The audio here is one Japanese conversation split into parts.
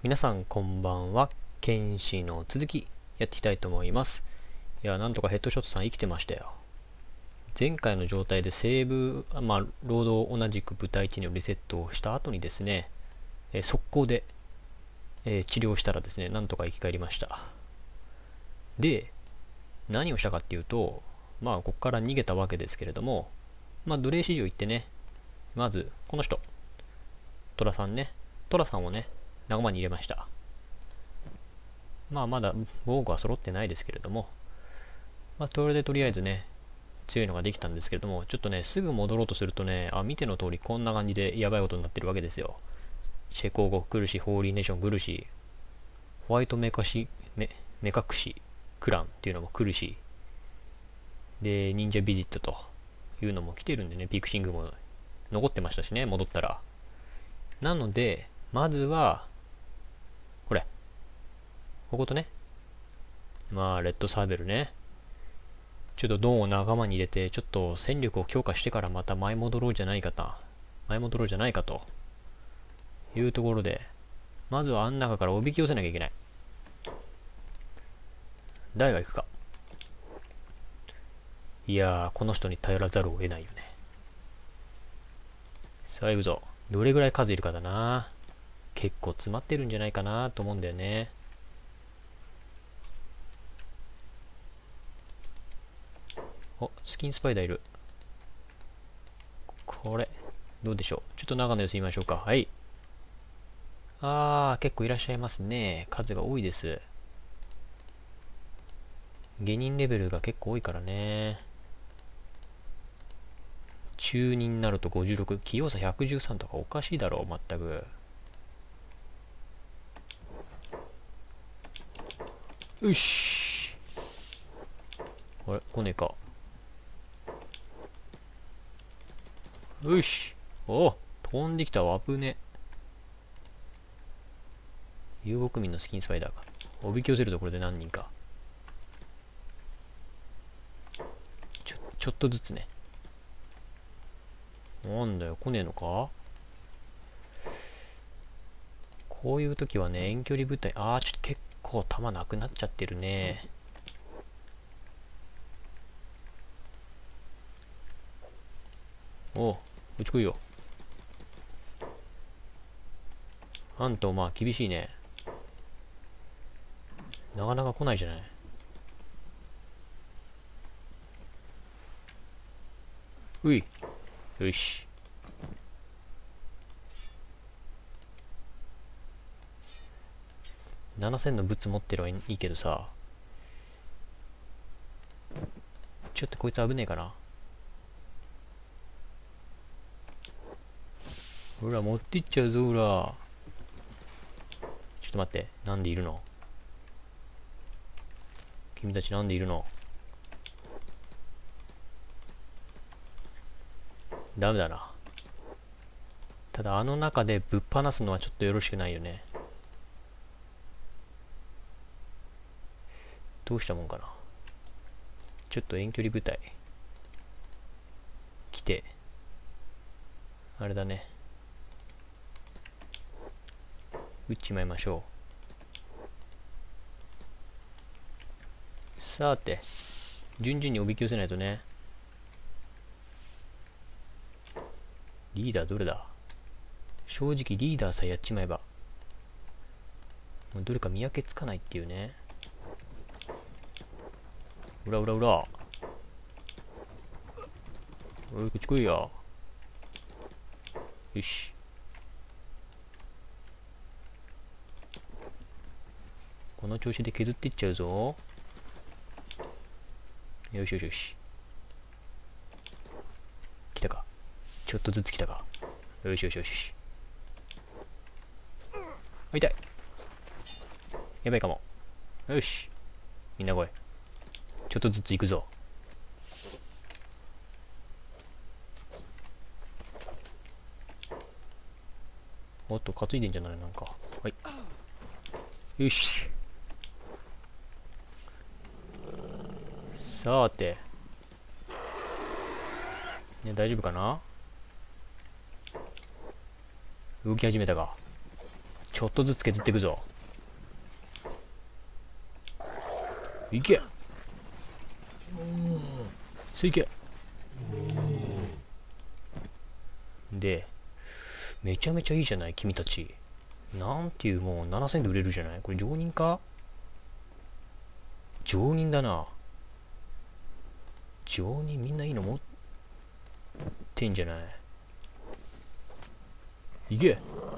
皆さんこんばんは。剣士の続きやっていきたいと思います。いや、なんとかヘッドショットさん生きてましたよ。前回の状態でセーブ、ロードを同じく部隊地にリセットをした後にですね、速攻で、治療したらですね、なんとか生き返りました。で、何をしたかっていうと、ここから逃げたわけですけれども、奴隷市場行ってね、まず、この人、トラさんね、トラさんをね、仲間に入れました。まだ防具は揃ってないですけれども、それでとりあえずね、強いのができたんですけれども、ちょっとね、すぐ戻ろうとするとね、見ての通りこんな感じでやばいことになってるわけですよ。チェコ語来るし、ホーリーネーション来るし、ホワイト目隠しクランっていうのも来るし、で、忍者ビジットというのも来てるんでね、ピクシングも残ってましたしね、戻ったら。なので、まずは、これ。こことね、レッドサーベルね。ちょっとドンを仲間に入れて、ちょっと戦力を強化してからまた前戻ろうじゃないかというところで、まずはあん中からおびき寄せなきゃいけない。誰が行くか。いやー、この人に頼らざるを得ないよね。さあ行くぞ。どれぐらい数いるかだな。結構詰まってるんじゃないかなと思うんだよね。お、スキンスパイダーいる。これ、どうでしょう。ちょっと長野様子見ましょうか。はい。結構いらっしゃいますね。数が多いです。下人レベルが結構多いからね。中人になると56、器用さ113とかおかしいだろう、まったく。よし。あれ、来ねえか。よし。お、飛んできたわ、危ね。遊牧民のスキンスパイダーがおびき寄せるところで何人か。ちょっとずつね。なんだよ、来ねえのか。こういう時はね、遠距離部隊、ちょっと結構弾なくなっちゃってるね。おう、うち来いよ。あんた厳しいね。なかなか来ないじゃない。うい。よし。7000のブツ持ってるはいいけどさ。ちょっとこいつ危ねえかな。ほら、持っていっちゃうぞ、ほら。ちょっと待って。なんでいるの？君たちなんでいるの？ダメだな。ただあの中でぶっ放すのはちょっとよろしくないよね。どうしたもんかな。ちょっと遠距離部隊来て、あれだね、撃っちまいましょう。さて、順々におびき寄せないとね。リーダーどれだ？正直リーダーさえやっちまえばもうどれか見分けつかないっていうね。うらうらうら、おい、こっち来いよ。よし。この調子で削っていっちゃうぞ。よしよしよし。来たか。ちょっとずつ来たか。よしよしよし。痛い。やばいかも。よし。みんな来い。ちょっとずつ行くぞ。おっと、担いでんじゃないなんか。はい。よし。さて。ね、大丈夫かな？動き始めたか。ちょっとずつ削っていくぞ。いけ。いけ。で、めちゃめちゃいいじゃない君たち。なんていう、もう7000で売れるじゃない。これ常人か？常人だな。常人みんないいの持ってんじゃない。いけ。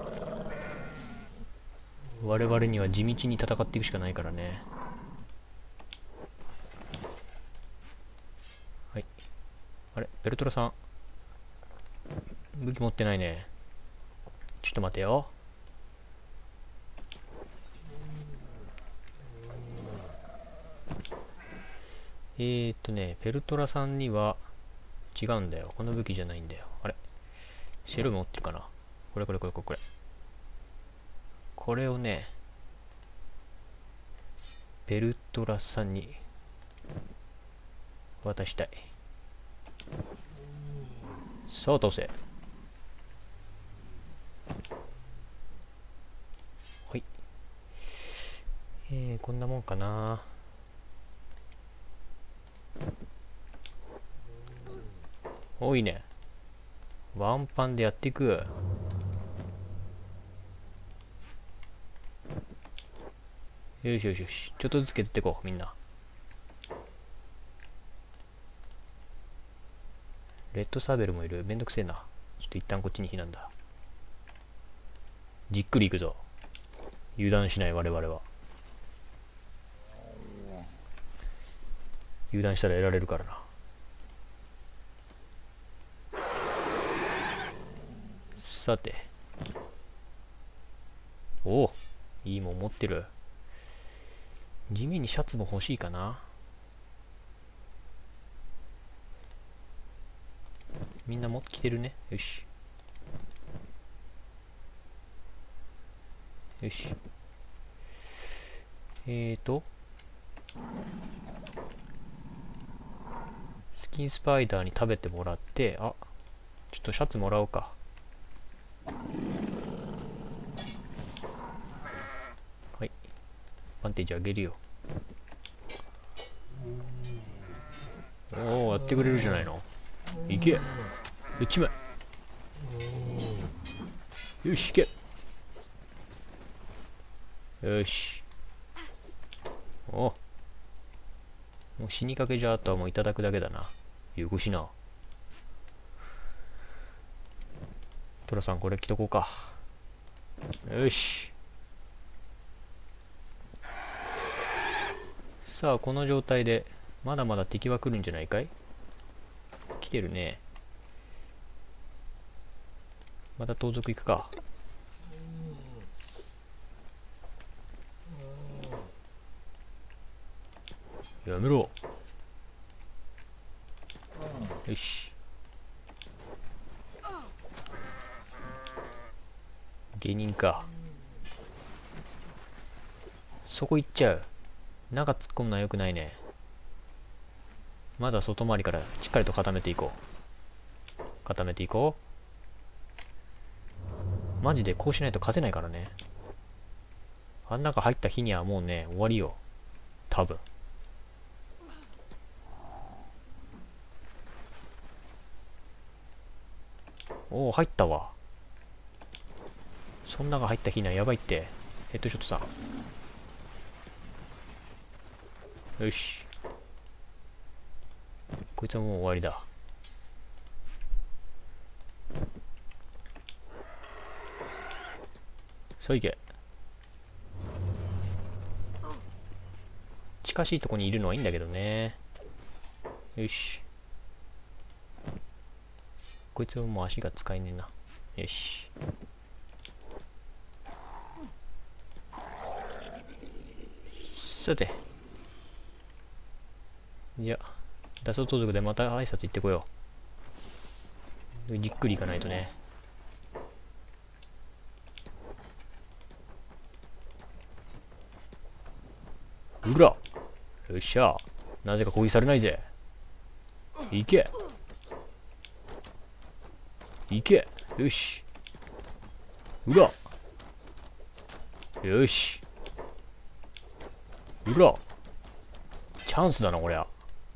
我々には地道に戦っていくしかないからね。はい。あれ、ベルトラさん。武器持ってないね。ちょっと待てよ。ペルトラさんには違うんだよ。この武器じゃないんだよ。あれ、シェル持ってるかな。これ。これをね、ベルトラさんに渡したい。さあ倒せ。はい。こんなもんかな。多いね。ワンパンでやっていく。よし。ちょっとずつ削っていこう、みんな。レッドサーベルもいる。めんどくせえな。ちょっと一旦こっちに避難だ。じっくり行くぞ。油断しない我々は。油断したら得られるからな。さて。おお、いいもん持ってる。地味にシャツも欲しいかな。みんな持ってきてるね。よし。スキンスパイダーに食べてもらって、あ、ちょっとシャツもらおうか。はい。バンテージあげるよ。おお、やってくれるじゃないの。いけ。1枚。よし、いけ。よし。お、もう死にかけじゃ、あとはもういただくだけだな。よこしな。トラさん、これ着とこうか。よし。さあ、この状態でまだまだ敵は来るんじゃないかい？来てるね。また盗賊行くか。やめろ。よし。芸人か。そこ行っちゃう。中突っ込むのは良くないね。まずは外回りからしっかりと固めていこう。マジでこうしないと勝てないからね。あん中入った日にはもうね、終わりよ。多分。おお、入ったわ。そん中入った日にはやばいって。ヘッドショットさん。よし。こいつはもう終わりだ。さあ行け。近しいとこにいるのはいいんだけどね。よし。こいつはもう足が使えねえな。よし。さて。じゃあ、脱走盗賊でまた挨拶行ってこよう。じっくり行かないとね。うら、よっしゃ。なぜか攻撃されないぜ。行け。よし。うら。 よし。うら。チャンスだな、こりゃ。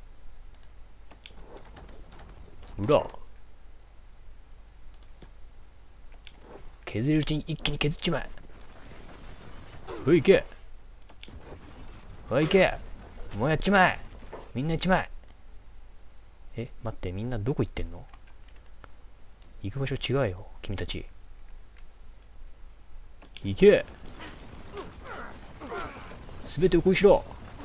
うら。削れるうちに一気に削っちまえ。ほい、いけ。ほい、いけ。もうやっちまえ。みんなやっちまえ。待って、みんなどこ行ってんの？行く場所違うよ、君たち。行け。すべてをこいしろ。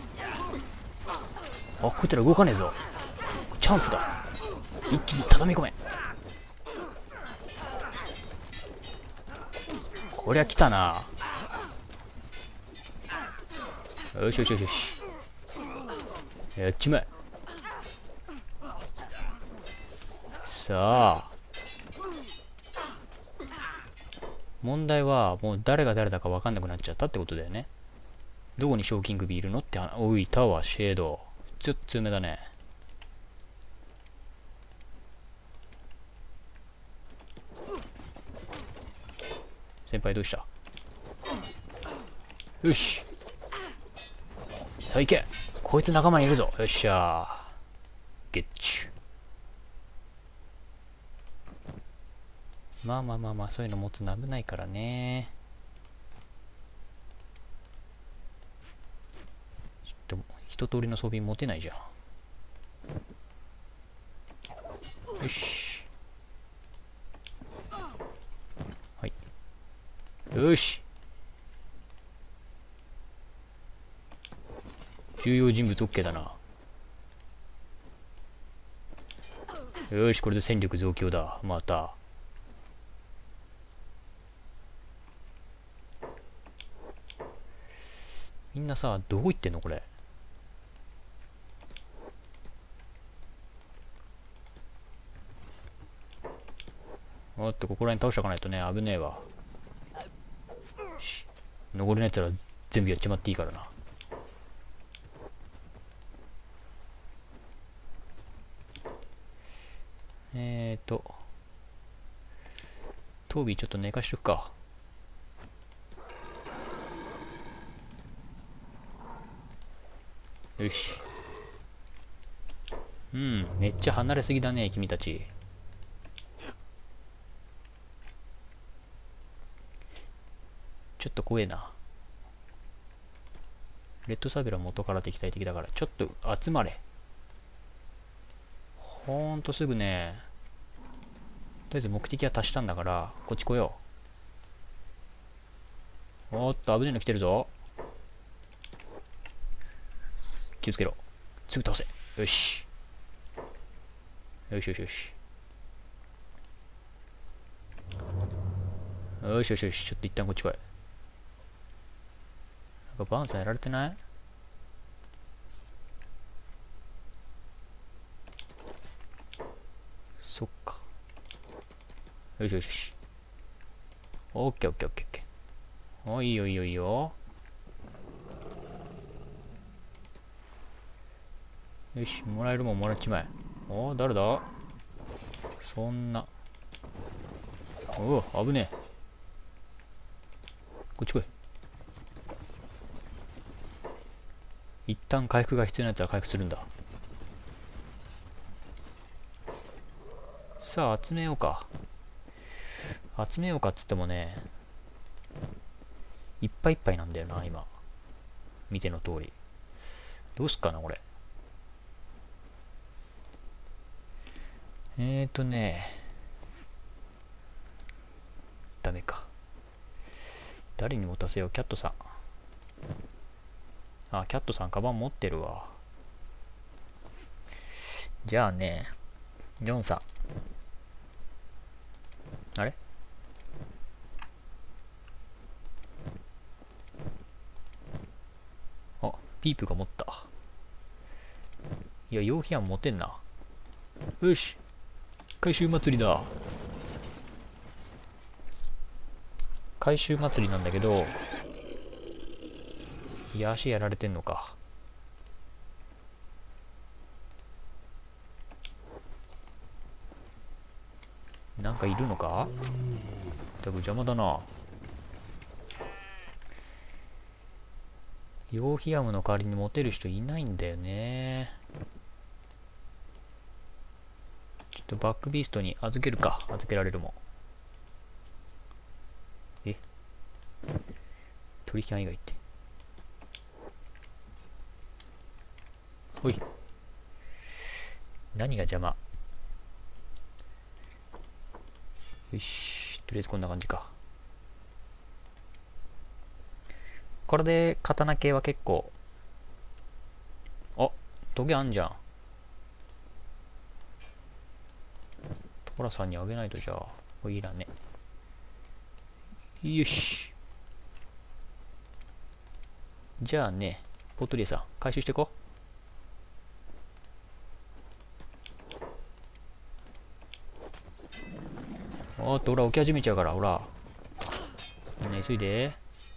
あ、こいつら動かねえぞ。チャンスだ。一気に畳み込め。こりゃ来たな。よしよしよしよし。やっちまえ。さあ。問題はもう誰が誰だか分かんなくなっちゃったってことだよね。どこに賞金首いるのって。おい、タワー、シェード。ちょっと強めだね。先輩どうした？よし。さあ行け。こいつ仲間にいるぞ。よっしゃー。ゲッチュ。まあまあまあまあ、そういうの持つの危ないからね。ちょっと、一通りの装備持てないじゃん。よし。はい。よし。重要人物 OK だな。よし、これで戦力増強だ。また。みんなさ、どこ行ってんのこれ。おっと、ここら辺倒しとかないとね、危ねえわ。よし。残りのやつら全部やっちまっていいからな。トービーちょっと寝かしとくか。よし。めっちゃ離れすぎだね、君たち。ちょっと怖えな。レッドサビラ元から敵対的だから、ちょっと集まれ。ほんとすぐね。とりあえず目的は達したんだから、こっち来よう。おーっと、危ねえの来てるぞ。気をつけろ。すぐ倒せ。よし。よしよしよし。よしよしよし。ちょっと一旦こっち来い。なんかバーンさんやられてない？そっか。よしよしよし。オッケーオッケーオッケーオッケー。お、いいよいいよいいよ。よし、もらえるもんもらっちまえ。お、誰だ？そんな。おお、危ねえ。こっち来い。一旦回復が必要なやつは回復するんだ。さあ、集めようか。集めようかっつってもね、いっぱいいっぱいなんだよな、今。見ての通り。どうすっかな、これ。ダメか。誰に持たせよう、キャットさん。あ、キャットさん、カバン持ってるわ。じゃあね、ジョンさん。あれ？あ、ピープが持った。いや、用品は持てんな。よし。回収祭りだ。回収祭りなんだけど、いや、足やられてんのか。なんかいるのか？多分邪魔だな。 ヨーヒアムの代わりに持てる人いないんだよね。ちょっとバックビーストに預けるか。預けられるもん。取引案以外って。ほい。何が邪魔。よし。とりあえずこんな感じか。これで刀系は結構。あ、トゲあんじゃん。トラさんにあげないとじゃあ。これいらね。よし。じゃあね、ポートリエさん、回収していこう。おっと、ほら、起き始めちゃうから、ほら。みんな急いで。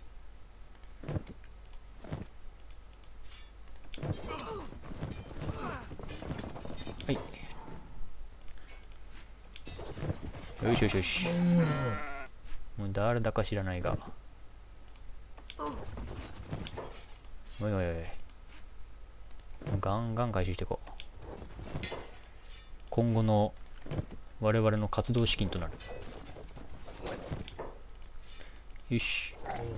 はい。よしよしよし。もう誰だか知らないが。おいおいおい。ガンガン回収していこう。今後の我々の活動資金となる。よし。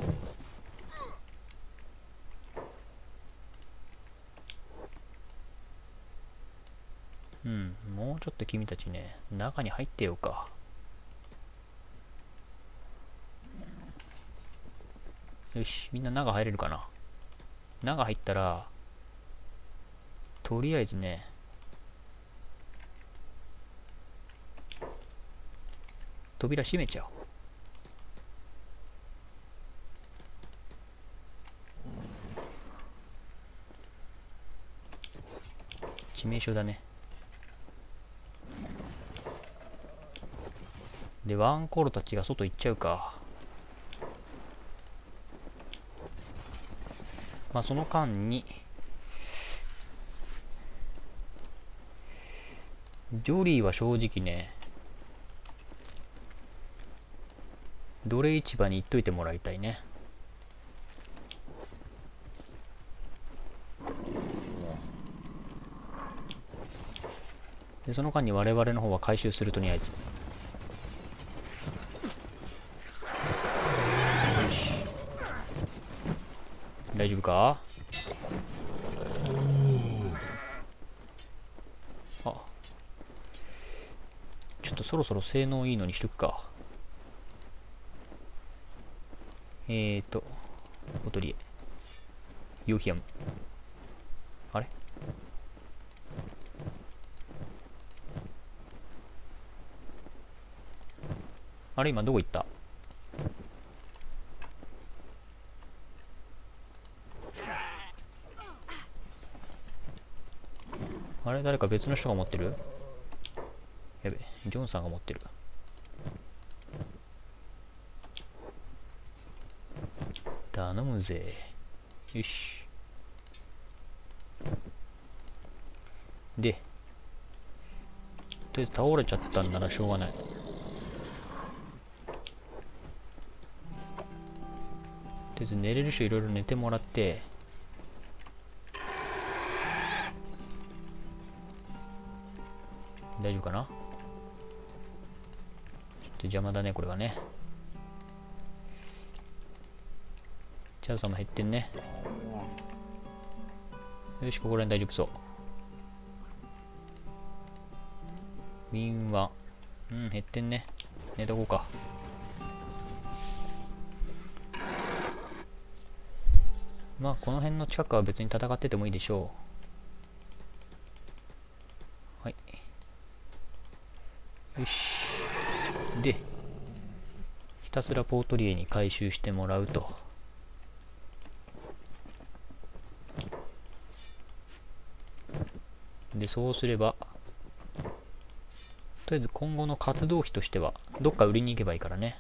うん、もうちょっと君たちね、中に入ってようか。よし、みんな中入れるかな。中入ったら、とりあえずね、扉閉めちゃおう。致命傷だね。で、ワンコロたちが外行っちゃうか。まあその間に、ジョリーは正直ね、奴隷市場に行っといてもらいたいね。で、その間に我々の方は回収するとりあえず。よし。大丈夫か？あ。ちょっとそろそろ性能いいのにしとくか。ボトリエ。ヨーヒアム。あれ？あれ今どこ行った？あれ誰か別の人が持ってる？やべ、ジョンさんが持ってる。頼むぜ。よし。で、とりあえず倒れちゃったんならしょうがない。とりあえず寝れる人いろいろ寝てもらって、大丈夫かな？ちょっと邪魔だね、これはね。チャウさんも減ってんね。よし、ここら辺大丈夫そう。ウィンは、減ってんね。寝とこうか。まあ、この辺の近くは別に戦っててもいいでしょう。はい。よし。で、ひたすらポートリエに回収してもらうと。で、そうすれば、とりあえず今後の活動費としては、どっか売りに行けばいいからね。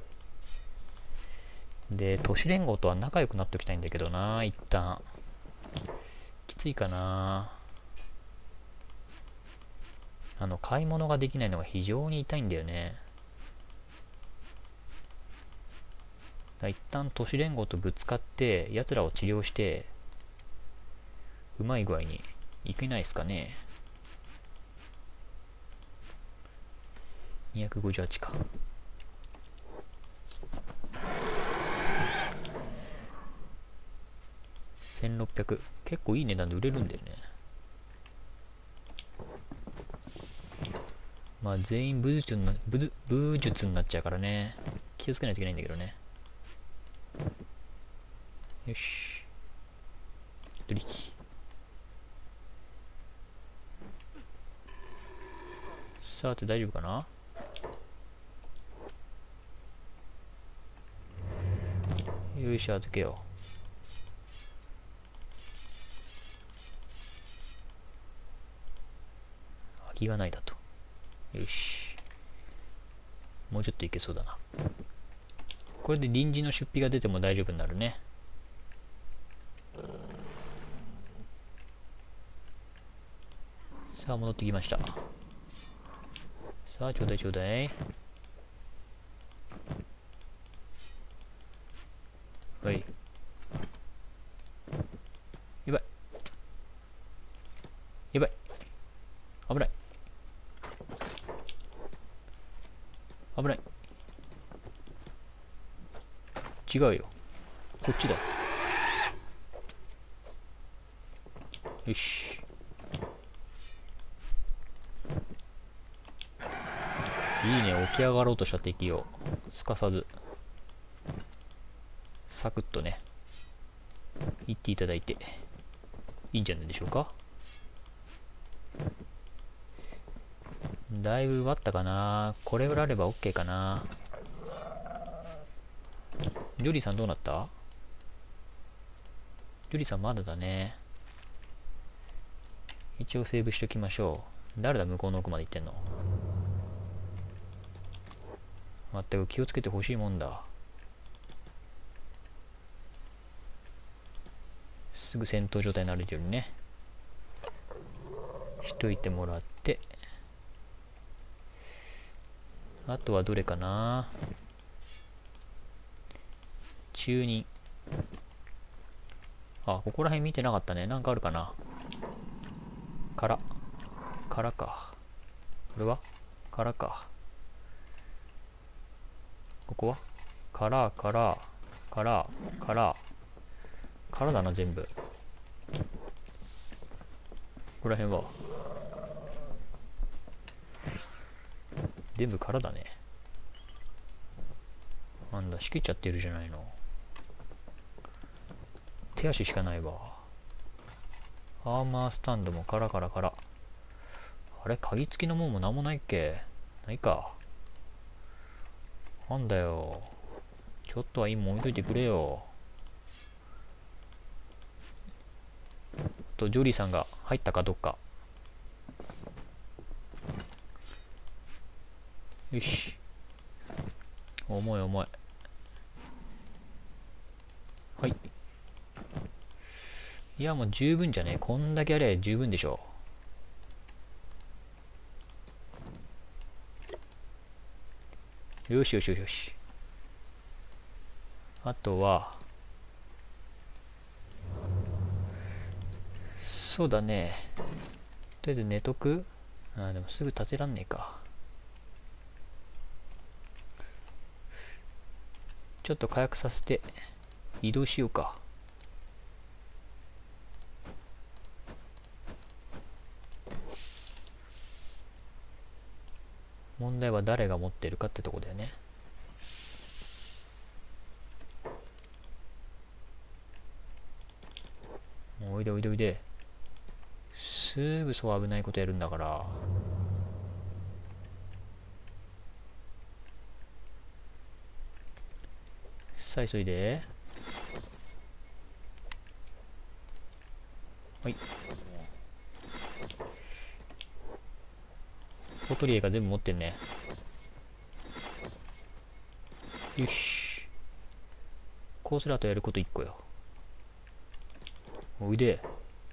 で、都市連合とは仲良くなっておきたいんだけどな、一旦。きついかな。買い物ができないのが非常に痛いんだよね。 一旦都市連合とぶつかって奴らを治療してうまい具合にいけないですかね。258か。1600。結構いい値段で売れるんだよね。まあ全員武術になっちゃうからね。気をつけないといけないんだけどね。よし。取引。さて大丈夫かな。よいしょ、預けよう。空きがないだと。よし。もうちょっといけそうだな。これで臨時の出費が出ても大丈夫になるね。さあ、戻ってきました。さあ、ちょうだいちょうだい。はい。やばい。やばい。危ない。危ない。違うよ。こっちだ。よし。いいね。起き上がろうとした敵をすかさずサクッとね言っていただいていいんじゃないでしょうか。だいぶ奪ったかな。これぐらいあれば OK かな。ジョリーさんどうなった？ジョリーさんまだだね。一応セーブしておきましょう。誰だ向こうの奥まで行ってんの。まったく気をつけてほしいもんだ。すぐ戦闘状態になるようにねしといてもらって、あとはどれかな。中任。あ、ここら辺見てなかったね。なんかあるかな。からか。これはか。ここはからだな、全部。ここら辺は全部からだね。なんだ、仕切っちゃってるじゃないの。手足しかないわ。アーマースタンドもから。あれ、鍵付きのもんもなんもないっけ。ないか。なんだよ。ちょっとはいいもん置いといてくれよ。ジョリーさんが入ったかどっか。よし。重い。はい。いや、もう十分じゃねえ。こんだけあれば十分でしょう。よし。あとは、そうだね。とりあえず寝とく。あ、でもすぐ立てらんねえか。ちょっと火薬させて移動しようか。問題は誰が持ってるかってとこだよね。おいで。すぐそう危ないことやるんだから。さあ急いで。はい。ポトリエが全部持ってんね。よし。コースラートやること1個よ。おいで。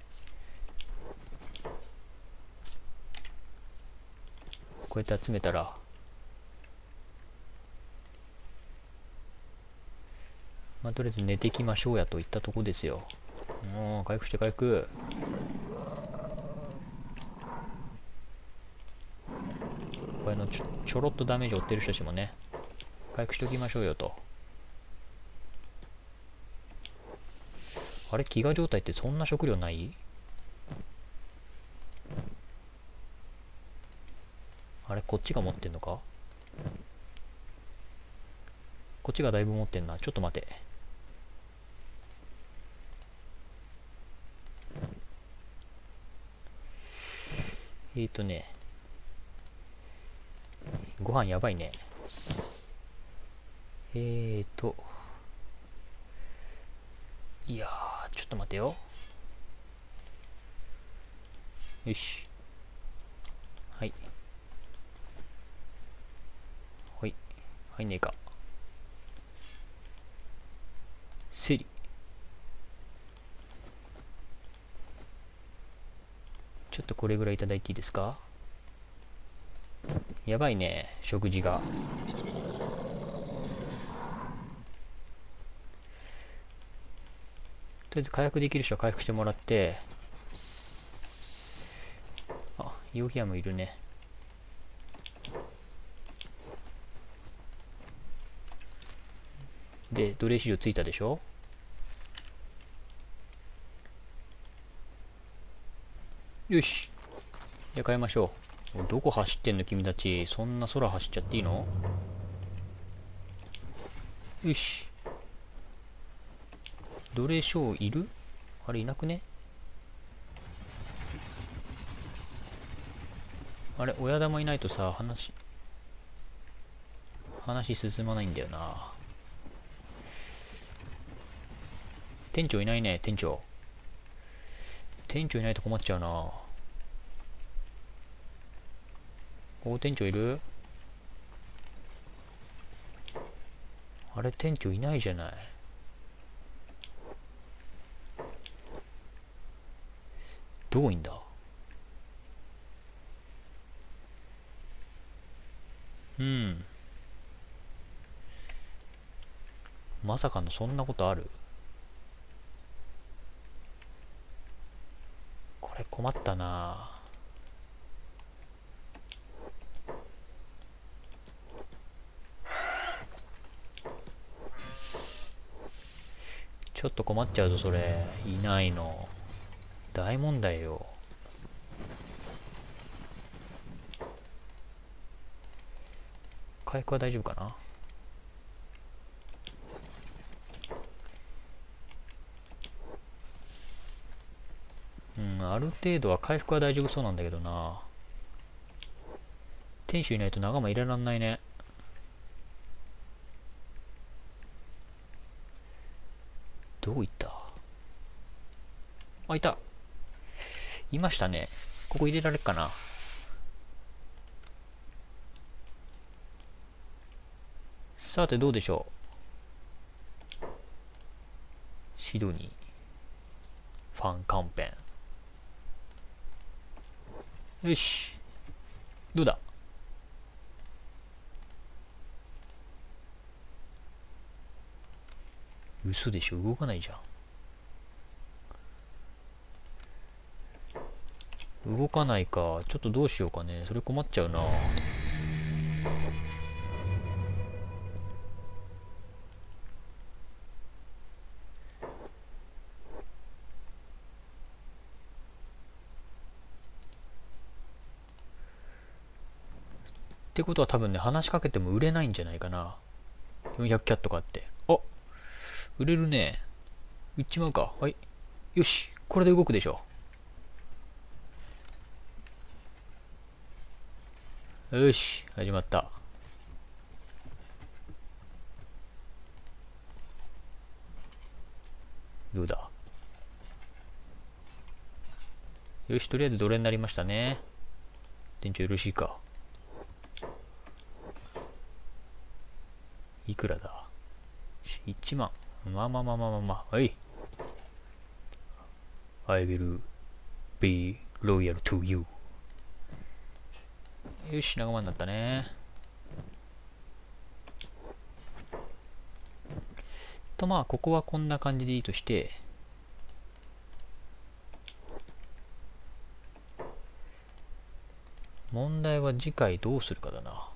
こうやって集めたらまあ、とりあえず寝てきましょうやといったとこですよ。もう、回復して回復。これのちょろっとダメージを負ってる人たちもね、回復しておきましょうよと。あれ、飢餓状態ってそんな食料ない？あれ、こっちが持ってんのか？こっちがだいぶ持ってんな。ちょっと待て。ご飯やばいね。いやー、ちょっと待てよ。よし。はい。はい。入んねえか。セリ。ちょっとこれぐらいいただいていいですか？やばいね、食事が。とりあえず回復できる人は回復してもらって、あ、イオヒアムいるね。で、奴隷市場ついたでしょ？よし。じゃあ変えましょう。どこ走ってんの君たち。そんな空走っちゃっていいの？よし。奴隷商いる？あれいなくね？あれ、親玉いないとさ、話進まないんだよな。店長いないね、店長。店長いないと困っちゃうな。店長いる？あれ、店長いないじゃない。どこいんだ？うん。まさかのそんなことある？これ困ったな。ちょっと困っちゃうぞ、それ。いないの。大問題よ。回復は大丈夫かな？うん、ある程度は回復は大丈夫そうなんだけどな。店主いないと仲間入れらんないね。どういった？あ、いた。いましたね。ここ入れられっかな。さてどうでしょう。シドニー。ファンカンペン。よし。どうだ？嘘でしょ、動かないじゃん。動かないか。ちょっとどうしようかね。それ困っちゃうな。ってことは多分ね、話しかけても売れないんじゃないかな。400キャット買って。あ、売れるね。売っちまうか。はい。よし。これで動くでしょ。よし。始まった。どうだ？よし。とりあえず奴隷になりましたね。店長よろしいか？いくらだ？ 1 万。まあまあまあまあまあまあ。はい。I will be loyal to you。よし、仲間になったね。 まあここはこんな感じでいいとして、問題は次回どうするかだな。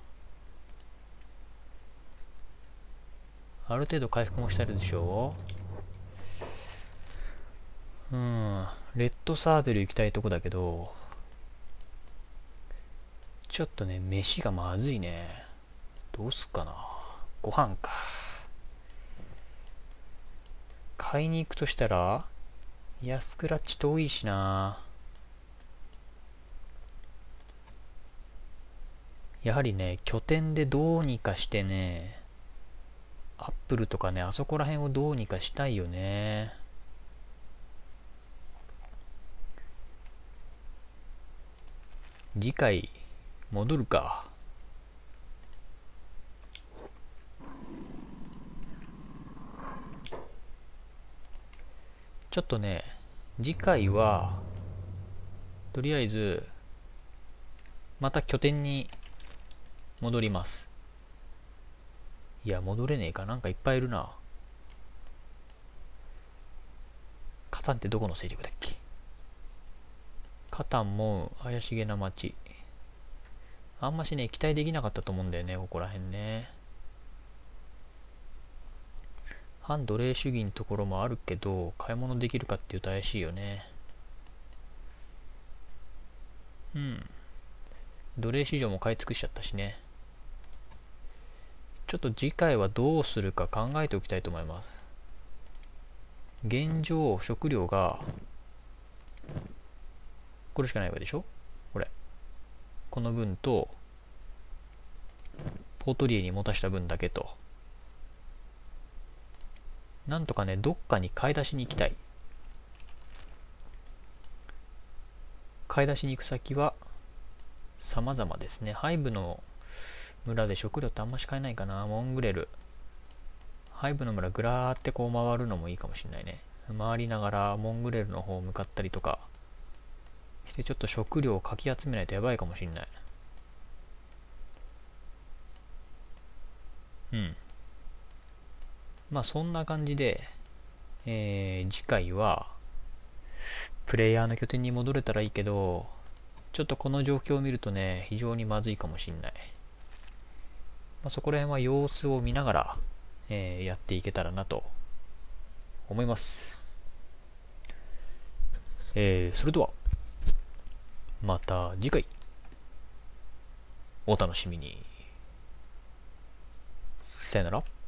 ある程度回復もしてるでしょ。レッドサーベル行きたいとこだけど、ちょっとね、飯がまずいね。どうすっかな。ご飯か。買いに行くとしたら、いや、スクラッチ遠いしな。やはりね、拠点でどうにかしてね、アップルとかね、あそこら辺をどうにかしたいよね。次回、戻るか。ちょっとね、次回は、とりあえず、また拠点に戻ります。いや、戻れねえか。なんかいっぱいいるな。カタンってどこの勢力だっけ。カタンも怪しげな街。あんましね、期待できなかったと思うんだよね、ここら辺ね。反奴隷主義のところもあるけど、買い物できるかっていうと怪しいよね。奴隷市場も買い尽くしちゃったしね。ちょっと次回はどうするか考えておきたいと思います。現状、食料が、これしかないわけでしょ。これ。この分と、ポートリエに持たした分だけと。なんとかね、どっかに買い出しに行きたい。買い出しに行く先は、様々ですね。ハイブの村で食料ってあんまし買えないかな。モングレル。ハイブの村ぐらーってこう回るのもいいかもしれないね。回りながらモングレルの方向かったりとかしてちょっと食料をかき集めないとやばいかもしれない。まあそんな感じで、次回はプレイヤーの拠点に戻れたらいいけど、ちょっとこの状況を見るとね、非常にまずいかもしれない。まあ、そこら辺は様子を見ながら、やっていけたらなと思います。それではまた次回お楽しみに。さよなら。